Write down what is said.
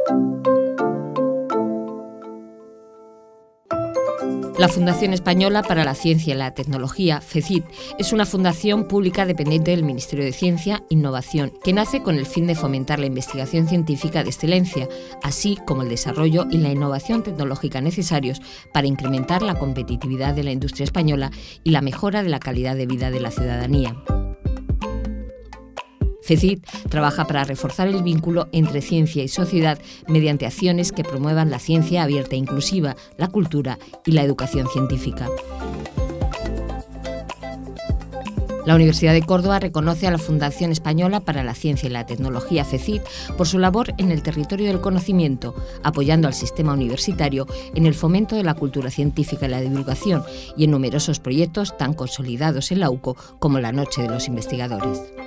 La Fundación Española para la Ciencia y la Tecnología, FECIT, es una fundación pública dependiente del Ministerio de Ciencia e Innovación, que nace con el fin de fomentar la investigación científica de excelencia, así como el desarrollo y la innovación tecnológica necesarios para incrementar la competitividad de la industria española y la mejora de la calidad de vida de la ciudadanía. FECIT trabaja para reforzar el vínculo entre ciencia y sociedad mediante acciones que promuevan la ciencia abierta e inclusiva, la cultura y la educación científica. La Universidad de Córdoba reconoce a la Fundación Española para la Ciencia y la Tecnología, FECIT, por su labor en el territorio del conocimiento, apoyando al sistema universitario en el fomento de la cultura científica y la divulgación y en numerosos proyectos tan consolidados en la UCO como la Noche de los Investigadores.